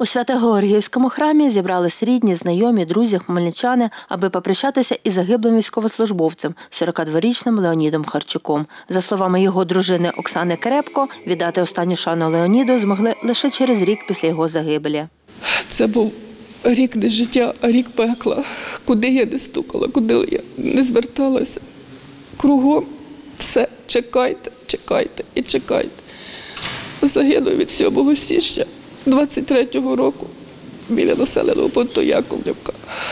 У Свято-Георгіївському храмі зібрались рідні, знайомі, друзі, хмельничани, аби попрощатися із загиблим військовослужбовцем, 42-річним Леонідом Харчуком. За словами його дружини Оксани Керепко, віддати останню шану Леоніду змогли лише через рік після його загибелі. Це був рік не життя, а рік пекла. Куди я не стукала, куди я не зверталася. Кругом все, чекайте, чекайте і чекайте. Загинув від 7 січня 23-го року біля населеного пункту Яковлівка.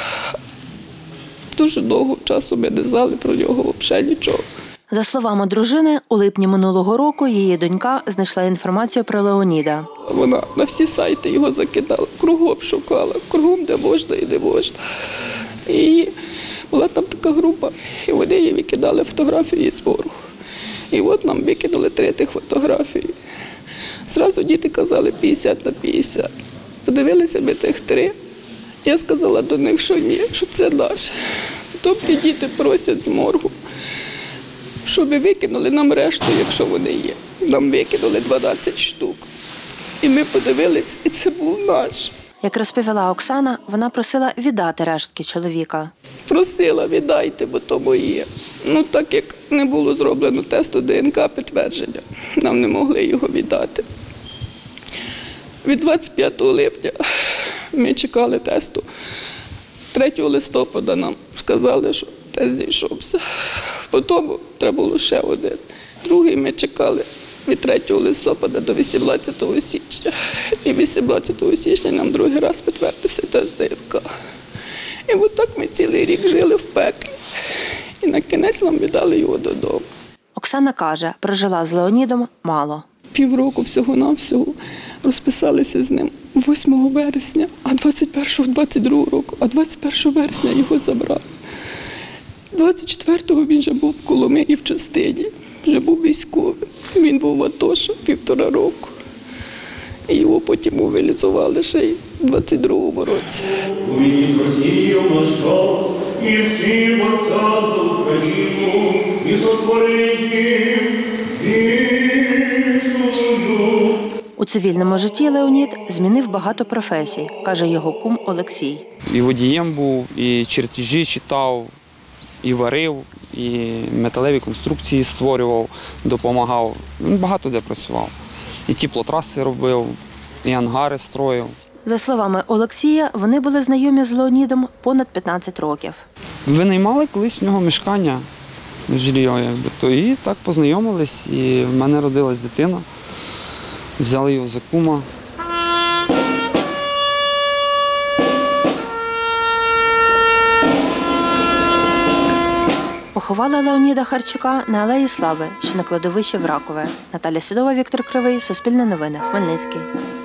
Дуже довго часу ми не знали про нього взагалі нічого. За словами дружини, у липні минулого року її донька знайшла інформацію про Леоніда. Вона на всі сайти його закидала, кругом шукала, кругом де можна і не можна. І була там така група, і вони їй викидали фотографії з моргу. І от нам викинули 3 тих фотографії. Зразу діти казали 50 на 50. Подивилися ми тих 3. Я сказала до них, що ні, що це наше. Тобто діти просять з моргу, щоб викинули нам решту, якщо вони є. Нам викинули 12 штук. І ми подивилися, і це був наш. Як розповіла Оксана, вона просила віддати рештки чоловіка. Просила, віддайте, бо то моє. Ну, так як не було зроблено тесту ДНК підтвердження, нам не могли його віддати. Від 25 липня ми чекали тесту. 3 листопада нам сказали, що тест зійшовся. Потім треба було ще один. Другий ми чекали від 3 листопада до 18 січня. І 18 січня нам другий раз підтвердився тест ДНК. І от так ми цілий рік жили в пеклі. І на кінець нам віддали його додому. Оксана каже, прожила з Леонідом мало. Півроку всього-навсього розписалися з ним 8 вересня, а 21-22 року, а 21 вересня його забрали. 24-го він вже був в Коломиї в частині, вже був військовий. Він був в АТО ще 1,5 року. І його потім мобілізували ще й в 22-му році. Увидіть Росію наш час, і всім отцям за Україну, і сотворить їм вічну. У цивільному житті Леонід змінив багато професій, каже його кум Олексій. І водієм був, і чертежі читав, і варив, і металеві конструкції створював, допомагав. Він багато де працював. І теплотраси робив, і ангари строїв. За словами Олексія, вони були знайомі з Леонідом понад 15 років. Винаймали колись в нього мешкання, жилье, то і так познайомились, і в мене родилась дитина. Взяли його за кума. Поховали Леоніда Харчука на Алеї Слави, що на кладовищі в Ракове. Наталя Сідова, Віктор Кривий, Суспільне новини, Хмельницький.